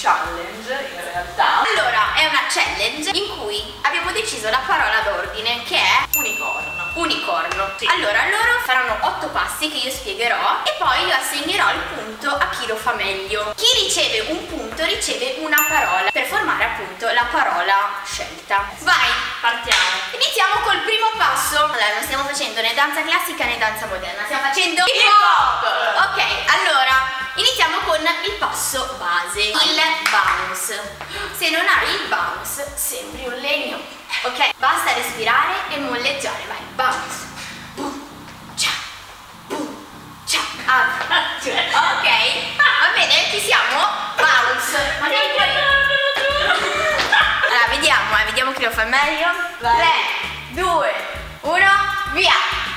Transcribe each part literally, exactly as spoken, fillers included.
challenge in realtà. Allora, è una challenge in cui abbiamo deciso la parola d'ordine, che è unicorno. Unicorno. Sì. Allora, loro faranno otto passi che io spiegherò e poi io assegnerò il punto a chi lo fa meglio. Chi riceve un punto riceve una parola per formare appunto la parola scelta. Vai, partiamo. Iniziamo col primo passo. Allora, non stiamo facendo né danza classica né danza moderna, stiamo facendo hip hop. Ok, allora iniziamo con il passo base, il bounce. Se non hai il bounce sembri un legno. Ok, basta respirare e molleggiare. Vai, bounce. Boom, cia, boom, cia. Ah, ok, va bene, ci siamo? Bounce. Magari poi... Allora, vediamo, eh, vediamo chi lo fa meglio. tre, due, uno, via.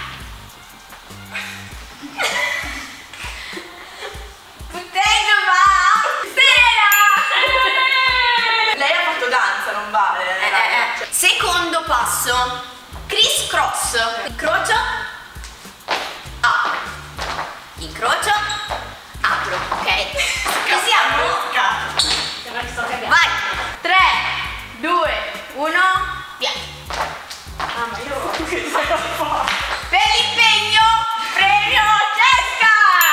Punteggio va! Serena! Lei ha fatto danza, non vale. Eh, eh, eh. Secondo passo, criss cross. Incrocio, apro. Incrocio, apro. Ok? Ci siamo? Vai! tre, due, uno, via! Ah, ma io che cosa fa? Per l'impegno, premio Jessica!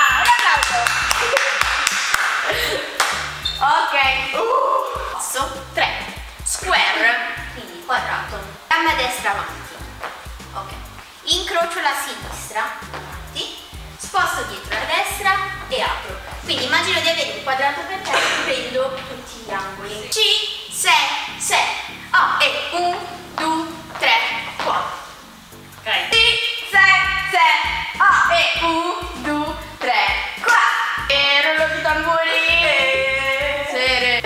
Un applauso! Ok. Uh. Passo tre. Square, quindi quadrato. Gamba destra avanti. Ok. Incrocio la sinistra, avanti. Sposto dietro la destra e apro. Quindi immagino di avere un quadrato perfetto, prendo tutti gli angoli. C, sei, sei. Ah, e un, due, tre, quattro. Ok. C, sei, sei. Ah, e un, due, tre, quattro. E rollo di tamburi. Sere.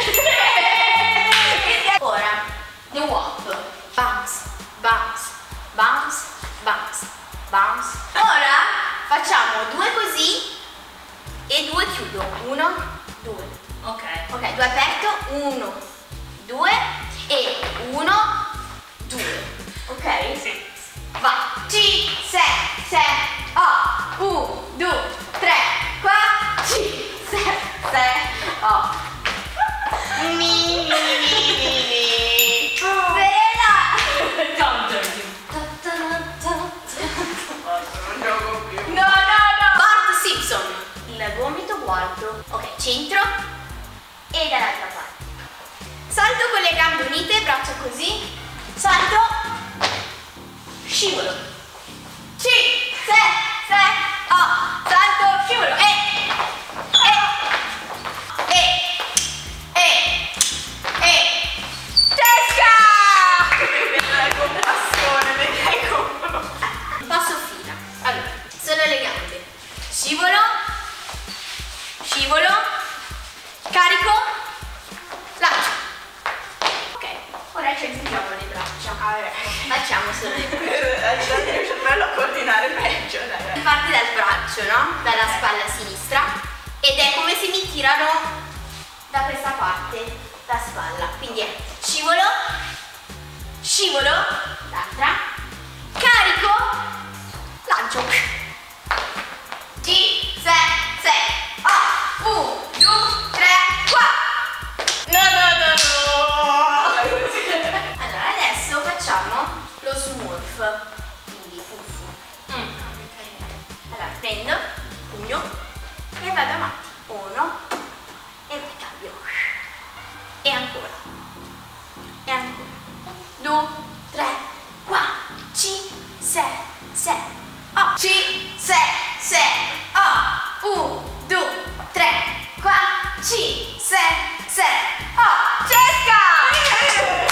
Ora, the wop. Bounce, bounce, bounce, bounce, bounce. Ora facciamo due così e due chiudo. Uno, due. Ok. Ok, due aperto. Uno, due e uno, due. Ok? Sì. Va. C, sei, sei, A, uno, due, tre, quattro, C, sei, sei, A. Mi, mi, mi, mi, mi. Serena! Counter. Non gioco più. No, no, no! Bart Simpson. Il gomito guardo. Ok, centro e dall'altra parte. Salto con le gambe unite, braccia così. Salto. Scivolo. C, sei, sei, A. Salto, scivolo. E. E. E. E. E. Testa! Vedrai con passione, vedrai con... Passo fila. Allora, sono le gambe. Scivolo, scivolo, carico, lancio. Ok, ora ci aggiungiamo le braccia. Facciamo solo le braccia. Aiuta il mio cervello a coordinare meglio, dai. Parti dal braccio, no? Dalla spalla sinistra. Ed è come se mi tirano da questa parte, da spalla. Quindi è scivolo, scivolo, l'altra, carico, lancio. C, sei, sei, A, uno, due, tre, quattro. No, no, no, no. Allora adesso facciamo lo smurf, quindi fufu. Mm. Allora prendo, pugno e vado avanti. Uno e poi cambio. E ancora. E ancora. Due, tre, quattro, cinque, sei, sei, otto. C, sei, sei, otto. uno, due, tre, quattro, cinque, sei, sei, otto. Cesca!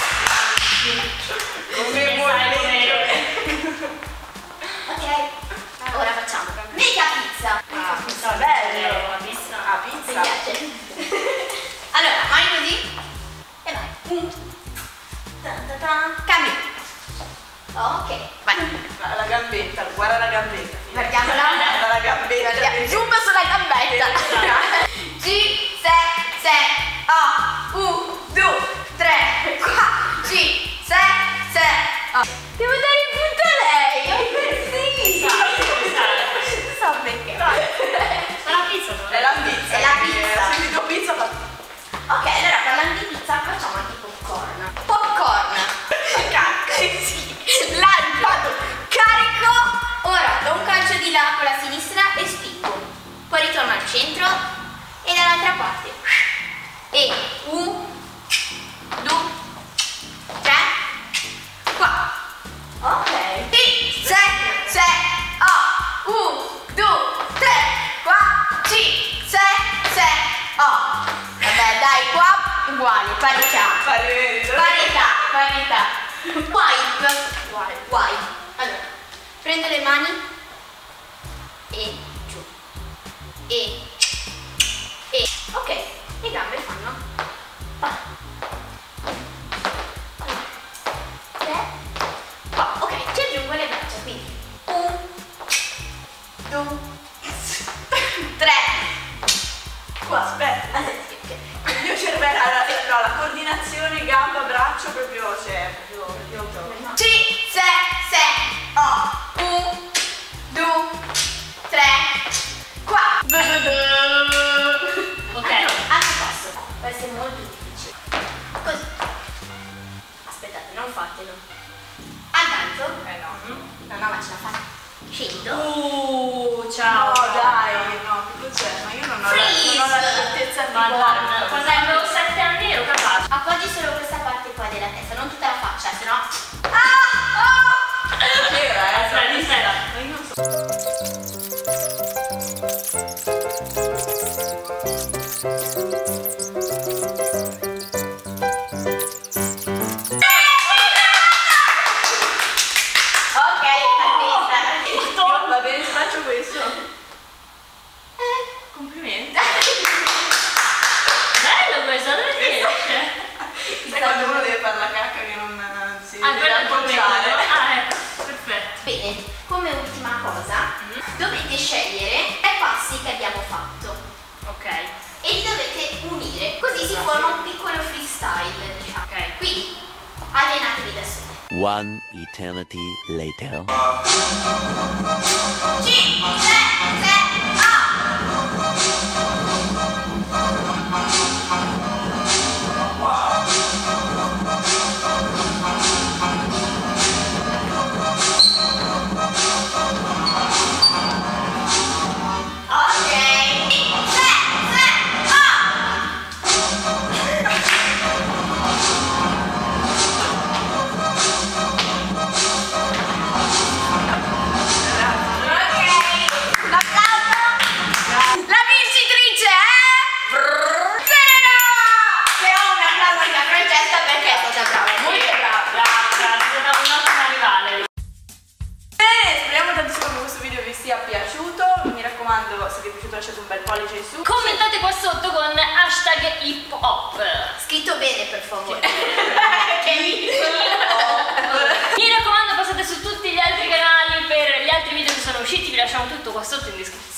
Come molleggio. Ok, ora facciamo mega pizza. Ah, pizza bello. La pizza. Ah, Mi pizza. piace. Allora, mani così e vai. Un. Tan, tan, tan. Cambio. Ok, vai. La, la gambetta, guarda la gambetta. Guardiamola. Guarda la gambetta. Guardiamo. Giungo sulla gambetta. C, sei, sei, A, uno, due, tre, quattro, cinque, sei, sei, otto. Devo dare il punto a lei. Sì. Non so perché. È la pizza. È la pizza. Se mi do pizza fa... Ok, allora Prendo le mani e giù. E. E. Ok, le gambe fanno. Pa. Tre. Qua. Ok, ci aggiungo le braccia, quindi. Un. Due. Tre. Qua, aspetta. Il mio cervello, no, la coordinazione gamba-braccio proprio, cioè, proprio, proprio. Ci, se, se. Oh. Un, due, tre, qua. Ok, altro passo. Può essere molto difficile. Così. Aspettate, non fatelo. Avanzo. Eh no. No, no, ma ce la fate. Scendo. Uh, ciao. No, dai, no, che cos'è? Ma io non ho, la, non ho la certezza articolare. Madonna, quando avevo sette anni ero capace. Appoggi solo questa parte qua della testa, non tutta la faccia, sennò. Ah! Ah! C'era, eh, Aspetta, sono aspetta. ma io non so. Ok, attenta. Va bene, faccio questo. Complimenti. Bello questo, dove si esce? Sai quando uno deve fare la cacca che non si Ah, deve quello è il appoggiare? momento. Ah, ecco, perfetto. Bene, come ultima cosa, dovete scegliere tre passi che abbiamo fatto Ok. e li dovete unire, così si forma un piccolo freestyle, diciamo. Ok. Quindi, allenatevi da soli. One eternity later. Ci, se, se, se vi è piaciuto lasciate un bel pollice in su. Commentate qua sotto con hashtag hip hop. Scritto bene, per favore. Che Mi raccomando, passate su tutti gli altri canali per gli altri video che sono usciti, vi lasciamo tutto qua sotto in descrizione.